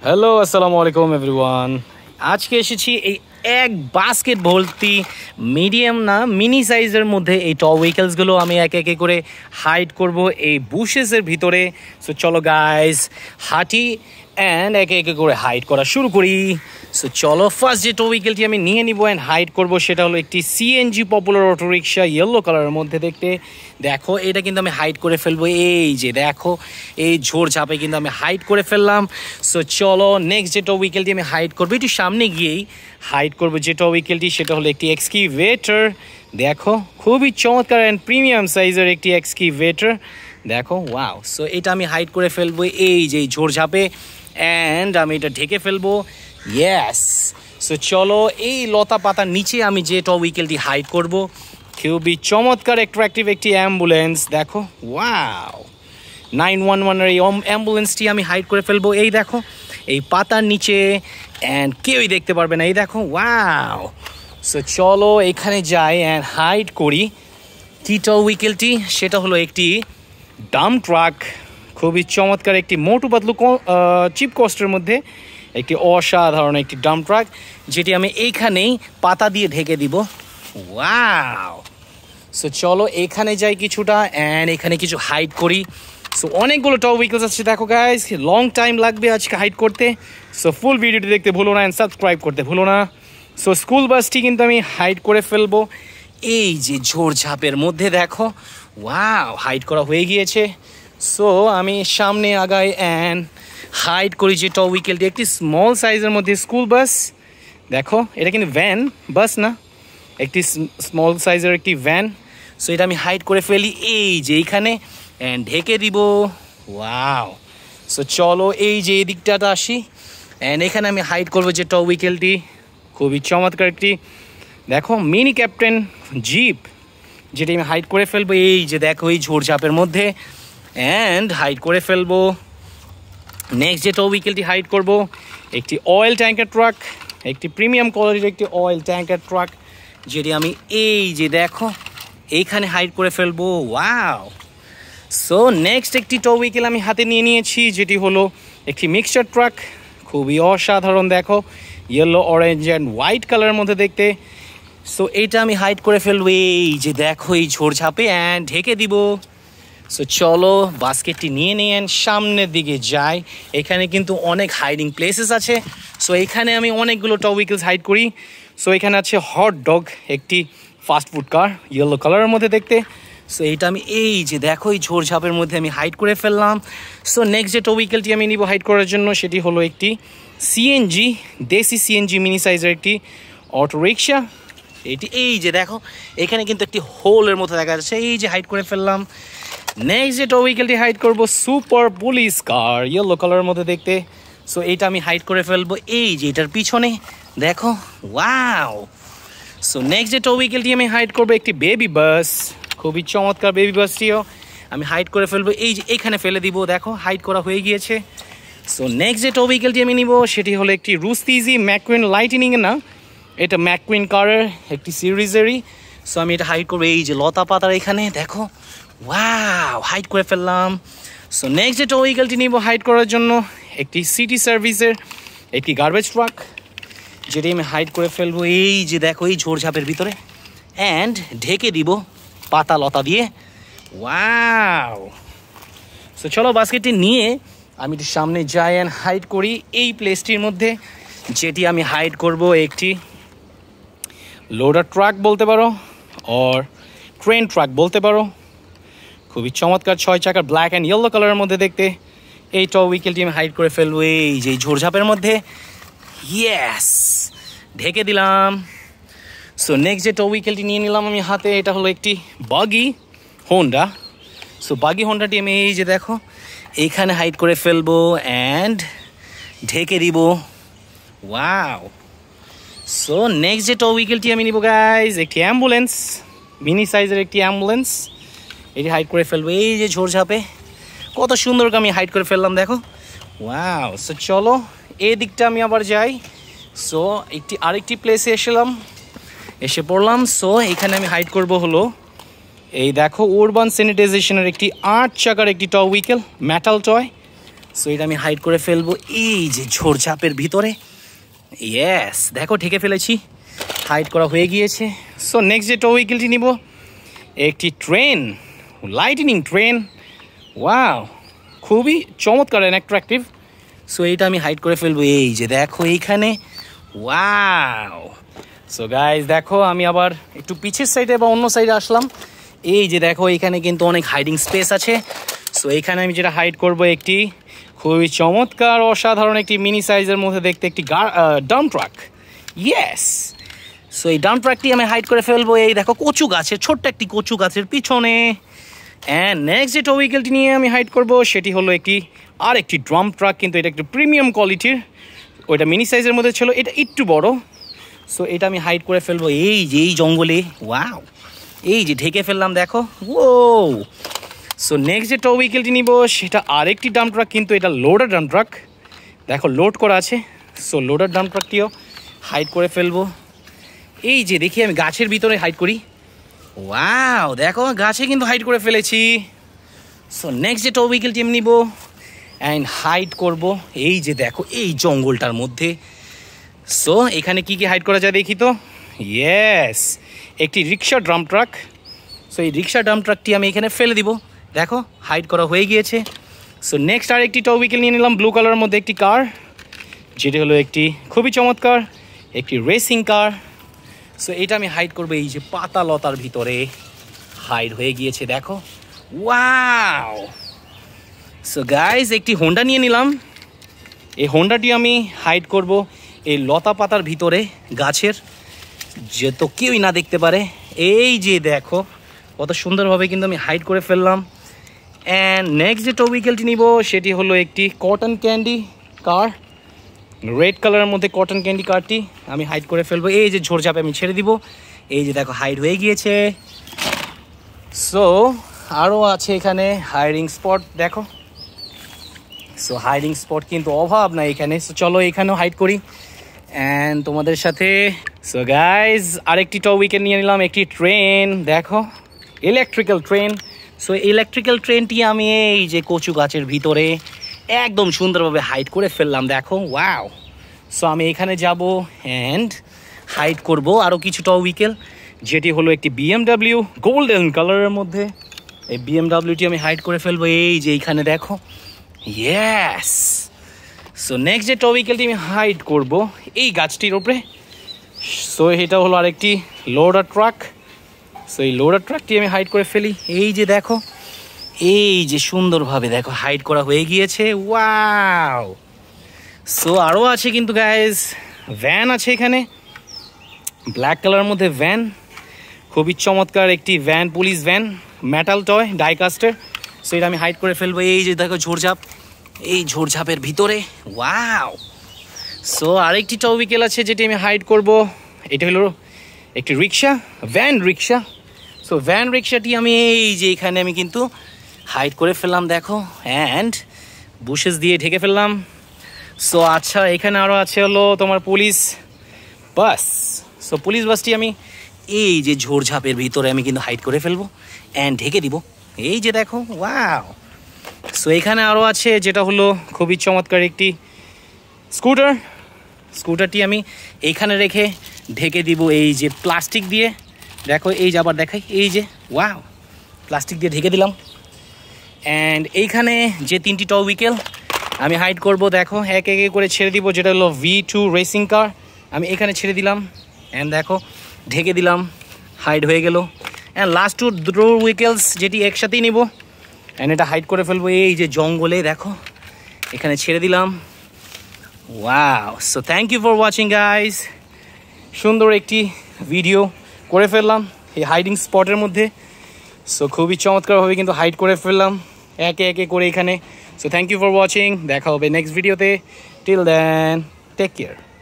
Hello আসসালামু আলাইকুম everyone. আজকে এসেছি এই এক বাস্কেট ভর্তি মিডিয়াম না মিনি সাইজের মধ্যে এই টয় ভেহিকলসগুলো আমি একে একে করে হাইড করব এই বুশেসের ভিতরে। সো চলো গাইস হাঁটি অ্যান্ড একে একে করে হাইড করা শুরু করি। সো চলো ফার্স্ট যে টয় ভেহিকলটি আমি নিয়ে নিব অ্যান্ড হাইড করব সেটা হলো একটি CNG popular auto rickshaw yellow কালারের মধ্যে দেখতে। দেখো এটা কিন্তু আমি হাইড করে ফেলবো, এই যে দেখো এই ঝোড় ঝাপে কিন্তু আমি হাইড করে ফেললাম। সো চলো নেক্সট যে টয় ভেহিকলটি আমি হাইড করবো একটু সামনে গিয়েই হাইড করবো যে টয় ভেহিকলটি সেটা হলো একটি এক্সকিভেটর। দেখো খুবই চমৎকার অ্যান্ড প্রিমিয়াম সাইজের একটি এক্সকিভেটর। দেখো ওয়াও। সো এটা আমি হাইড করে ফেলবো এই যে ঝোড় ঝাপে অ্যান্ড আমি এটা ঢেকে ফেলবো। ইয়েস। সো চলো এই লতা পাতার নিচে আমি যে টয় ভেহিকলটি হাইড করব খুবই চমৎকার অ্যাট্রাকটিভ একটি অ্যাম্বুলেন্স। দেখো ওয়াও 911-এর এই অ্যাম্বুলেন্সটি আমি হাইড করে ফেলবো এই দেখো এই পাতার নিচে অ্যান্ড কেউই দেখতে পারবে না। এই দেখো ওয়াও। সো চলো এখানে যাই অ্যান্ড হাইড করি কি টয় ভেহিকলটি সেটা হলো একটি ডাম্প ট্রাক। খুবই চমৎকার একটি মোটু পাতলু চিপ কস্টের মধ্যে একটি অসাধারণ একটি ডাম্প ট্রাক যেটি আমি এইখানেই পাতা দিয়ে ঢেকে দিব। ওয়াও। সো চলো এখানে যাই কিছুটা অ্যান্ড এখানে কিছু হাইড করি। সো অনেকগুলো টয় ভেহিকলস আছে দেখো গাইস, লং টাইম লাগবে আজকে হাইড করতে। সো ফুল ভিডিওটি দেখতে ভুলো না অ্যান্ড সাবস্ক্রাইব করতে ভুলো না। সো স্কুল বাসটি কিন্তু আমি হাইড করে ফেলবো এই যে ঝোড় ঝাপের মধ্যে। দেখো ওয়াও হাইড করা হয়ে গিয়েছে। সো আমি সামনে আগাই অ্যান্ড হাইড করি যে টয় ভেহিকলটি একটি স্মল সাইজের মধ্যে স্কুল বাস। দেখো এটা কিন্তু ভ্যান, বাস না, একটি স্মল সাইজের একটি ভ্যান। সো এটা আমি হাইড করে ফেলি এই যে এইখানে অ্যান্ড ঢেকে দিব। ওয়াও। সো চলো এই যে এই দিকটাতে আসি অ্যান্ড এখানে আমি হাইড করবো যে টয় ভেহিকলটি খুবই চমৎকার একটি দেখো মিনি ক্যাপ্টেন জিপ যেটি আমি হাইড করে ফেলবো এই যে দেখো এই ঝোড়ঝাপের মধ্যে অ্যান্ড হাইড করে ফেলবো। নেক্সট যে টয় ভেহিকলটি হাইড করব একটি অয়েল ট্যাঙ্কার ট্রাক, একটি প্রিমিয়াম কোয়ালিটির একটি অয়েল ট্যাঙ্কার ট্রাক যেটি আমি এই যে দেখো এইখানে হাইড করে ফেলবো। ওয়াও। সো নেক্সট একটি টয় ভেহিকল আমি হাতে নিয়ে নিয়েছি যেটি হলো একটি মিক্সচার ট্রাক। খুবই অসাধারণ দেখো ইয়েলো অরেঞ্জ অ্যান্ড হোয়াইট কালারের মধ্যে দেখতে। সো এইটা আমি হাইড করে ফেলবো এই যে দেখো এই ঝোড় ঝাপে অ্যান্ড ঢেকে দিব। সো চলো বাস্কেটটি নিয়ে নিয়েন সামনের দিকে যাই। এখানে কিন্তু অনেক হাইডিং প্লেসেস আছে। সো এখানে আমি অনেকগুলো টয় ভেহিকলস হাইড করি। সো এখানে আছে হট ডগ একটি ফাস্ট ফুড কার ইয়েলো কালারের মধ্যে দেখতে। সো এইটা আমি এই যে দেখো এই ঝোড় ঝাপের মধ্যে আমি হাইড করে ফেললাম। সো নেক্সট যে টয় ভেহিকলটি আমি নিব হাইড করার জন্য সেটি হলো একটি সিএনজি দেশি সিএনজি মিনি সাইজের একটি অটো রিক্সা। এটি এই যে দেখো এখানে কিন্তু একটি হোলের মতো দেখা যাচ্ছে এই যে হাইড করে ফেললাম। নেক্সট যে টয় ভেহিকলটি হাইড করবো সুপার পুলিশ কার ইয়েলো কালারের মধ্যে দেখতে। সো এইটা আমি হাইড করে ফেলবো এই যে এটার পিছনে দেখো। ওয়াও। সো নেক্সট যে টয় ভেহিকলটি আমি হাইড করবো একটি বেবি বাস। খুবই চমৎকার বেবি বাসটিও আমি হাইড করে ফেলবো এই যে এখানে ফেলে দিব। দেখো হাইড করা হয়ে গিয়েছে। সো নেক্সট যে টয় ভেহিকলটি আমি নিব সেটি হলো একটি রুস্তিজি ম্যাকুইন লাইটনিং না, এটা ম্যাকুইন কারের একটি সিরিজেরই। সো আমি এটা হাইড করবো এই যে লতা পাতার এখানে দেখো। ওয়াও হাইড করে ফেললাম। সো নেক্সট যে টয় ভেহিকলটি নিব হাইড করার জন্য একটি সিটি সার্ভিসের একটি গার্বেজ ট্রাক যেটি আমি হাইড করে ফেলবো এই যে দেখো এই ঝোড়ঝাপের ভিতরে অ্যান্ড ঢেকে দিব পাতা লতা দিয়ে। ওয়াও। সো চলো বাস্কেটটি নিয়ে আমি একটু সামনে যাই অ্যান্ড হাইড করি এই প্লেসটির মধ্যে যেটি আমি হাইড করব একটি লোডার ট্রাক বলতে পারো অর ট্রেন ট্রাক বলতে পারো। খুবই চমৎকার 6 চাকার ব্ল্যাক অ্যান্ড ইয়েলো কালারের মধ্যে দেখতে এই টয় ভেহিকলটি আমি হাইড করে ফেলবো এই যে ঝোড়ঝাপের মধ্যে। ইয়েস ঢেকে দিলাম। সো নেক্সট যে টয় ভেহিকলটি নিয়ে নিলাম আমি হাতে এটা হলো একটি বাগি হোন্ডা। সো বাগি হোন্ডাটি আমি এই যে দেখো এইখানে হাইড করে ফেলবো অ্যান্ড ঢেকে দিব। ওয়াও। সো নেক্সট যে টয় ভেহিকলটি আমি নিব গাইজ একটি অ্যাম্বুলেন্স মিনি সাইজের একটি অ্যাম্বুলেন্স। এটি হাইড করে ফেলবো এই যে ঝোড়ঝাপে কত সুন্দর আমি হাইড করে ফেললাম দেখো। ওয়াও। সো চলো এই দিকটা আমি আবার যাই। সো আরেকটি প্লেসে এসে পড়লাম। সো এখানে আমি হাইড করব হলো এই দেখো উরবান স্যানিটাইজেশনের একটি 8 চাকার একটি toy vehicle metal toy. So এটা আমি হাইড করে ফেলবো এই যে ঝোড়ঝাপের ভিতরে। ইয়েস, দেখো ঢেকে ফেলেছি, হাইড করা হয়ে গিয়েছে। সো নেক্সট যে ভেহিকলটি নিব, একটি ট্রেন, লাইটনিং ট্রেন। ওয়াও, খুবই চমৎকার অ্যান্ড অ্যাট্রাকটিভ। সো এইটা আমি হাইড করে ফেলবো এই যে দেখো এইখানে। ওয়াও। সো গাইজ দেখো আমি আবার একটু পিছের সাইডে বা অন্য সাইডে আসলাম। এই যে দেখো এখানে কিন্তু অনেক হাইডিং স্পেস আছে। সো এইখানে আমি যেটা হাইড করব, একটি খুবই চমৎকার অসাধারণ একটি মিনি সাইজের মধ্যে দেখতে একটি ডাম্প ট্রাক। ইয়েস। সো এই ডাম্প ট্রাকটি আমি হাইড করে ফেলবো এই দেখো কচু গাছের, ছোট্ট একটি কচু গাছের পিছনে। অ্যান্ড নেক্সট যে ভেহিকলটি নিয়ে আমি হাইড করব সেটি হলো একটি ডাম্প ট্রাক, কিন্তু এটা একটু প্রিমিয়াম কোয়ালিটির। ওইটা মিনি সাইজের মধ্যে ছিল, এটা একটু বড়। সো এটা আমি হাইড করে ফেলবো এই যে এই জঙ্গলে। ওয়াও, এই যে ঢেকে ফেললাম দেখো। ও সো নেক্সট যে ভেহিকলটি নিব সেটা আরেকটি ডাম্প ট্রাক, কিন্তু এটা লোডার ডাম্প ট্রাক। দেখো লোড করা আছে। সো লোডার ডাম্প ট্রাকটিও হাইড করে ফেলবো এই যে, দেখি আমি গাছের ভিতরে হাইড করি। ওয়াও, দেখো গাছে কিন্তু হাইড করে ফেলেছি। সো নেক্সট যে ভেহিকলটি আমি নিব অ্যান্ড হাইড করব এই যে দেখো এই জঙ্গলটার মধ্যে। সো এখানে কি কি হাইড করা যায় দেখি তো। ইয়েস, একটি রিক্সা ডাম্প ট্রাক। সো এই রিক্সা ডাম্প ট্রাকটি আমি এখানে ফেলে দিব, দেখো হাইড করা হয়ে গিয়েছে। সো নেক্সট আর একটি ভেহিকল নিয়ে নিলাম ব্লু কালারের মধ্যে একটি কার, যেটি হলো একটি খুবই চমৎকার একটি রেসিং কার। সো এটা আমি হাইড করবো এই যে পাতা লতার ভিতরে, হাইড হয়ে গিয়েছে দেখো। ওয়াও। সো গাইজ একটি হোন্ডা নিয়ে নিলাম। এই হোন্ডাটি আমি হাইড করব এই লতা পাতার ভিতরে গাছের, যে তো কেউই না দেখতে পারে। এই যে দেখো কত সুন্দরভাবে কিন্তু আমি হাইড করে ফেললাম। অ্যান্ড নেক্সট যে ভেহিকলটি নিব সেটি হলো একটি কটন ক্যান্ডি কার, রেড কালারের মধ্যে কটন ক্যান্ডি কারটি আমি হাইড করে ফেলবো এই যে ঝোড়ঝাপে আমি ছেড়ে দিব। এই যে দেখো হাইড হয়ে গিয়েছে। সো আরও আছে এখানে হাইডিং স্পট দেখো। সো হাইডিং স্পট কিন্তু অভাব না এখানে। সো চলো এখানেও হাইড করি অ্যান্ড তোমাদের সাথে। সো গাইজ আরেকটি ভেহিকল নিয়ে নিলাম, একটি ট্রেন দেখো, ইলেকট্রিক্যাল ট্রেন। সো ইলেকট্রিক্যাল ট্রেনটি আমি এই যে কচু গাছের ভিতরে একদম সুন্দরভাবে হাইড করে ফেললাম দেখো। ওয়াও। সো আমি এখানে যাব অ্যান্ড হাইড করব আরও কিছু ভেহিকল, যেটি হলো একটি BMW গোল্ডেন কালারের মধ্যে। এই BMWটি আমি হাইড করে ফেলবো এই যে এইখানে দেখো। ইয়েস। সো নেক্সট যে ভেহিকলটি আমি হাইড করব এই গাছটির উপরে। সো এটা হলো আরেকটি লোডার ট্রাক। সো এই লোডার ট্রাকটি আমি হাইড করে ফেলি এই যে দেখো, এই যে সুন্দরভাবে দেখো হাইড করা হয়ে গিয়েছে। ওয়াও। সো আরও আছে কিন্তু গাইজ, ভ্যান আছে এখানে, ব্ল্যাক কালারের মধ্যে ভ্যান, খুবই চমৎকার একটি van, police van, metal toy ডাইকাস্টের। সো এটা আমি হাইড করে ফেলবো এই যে দেখো ঝোড়ঝাপ, এই ঝোড়ঝাপের ভিতরে। ওয়াও। সো আরেকটি ভেহিকল আছে যেটি আমি হাইড করব, এটা হলো একটি rickshaw, van rickshaw. So van রিক্সাটি আমি এই যে এখানে আমি কিন্তু হাইড করে ফেললাম দেখো, অ্যান্ড বুশেস দিয়ে ঢেকে ফেললাম। সো আচ্ছা এখানে আরও আছে হলো তোমার পুলিশ বাস। সো পুলিশ বাসটি আমি এই যে ঝোড়ঝাপের ভিতরে আমি কিন্তু হাইড করে ফেলবো অ্যান্ড ঢেকে দিব এই যে দেখো। ওয়াও। সো এখানে আরও আছে যেটা হলো খুবই চমৎকার একটি স্কুটার। স্কুটারটি আমি এইখানে রেখে ঢেকে দিব এই যে প্লাস্টিক দিয়ে দেখো। এই যে আবার দেখাই এই যে, ওয়াও, প্লাস্টিক দিয়ে ঢেকে দিলাম। অ্যান্ড এইখানে যে তিনটি ভেহিকল আমি হাইড করব দেখো, এক এক করে ছেড়ে দিব, যেটা হলো V2 রেসিং কার আমি এখানে ছেড়ে দিলাম অ্যান্ড দেখো ঢেকে দিলাম, হাইড হয়ে গেল। অ্যান্ড লাস্ট দুটো ভেহিকলস যেটি একসাথেই নিব অ্যান্ড এটা হাইড করে ফেলবো এই যে জঙ্গলে দেখো, এখানে ছেড়ে দিলাম। Wow. So thank you for watching guys. সুন্দর একটি ভিডিও করে ফেললাম এই হাইডিং স্পটের মধ্যে। সো খুবই চমৎকারভাবে কিন্তু হাইড করে ফেললাম একে একে করে এখানে। So thank you for watching, দেখা হবে নেক্সট ভিডিওতে। Till then take care.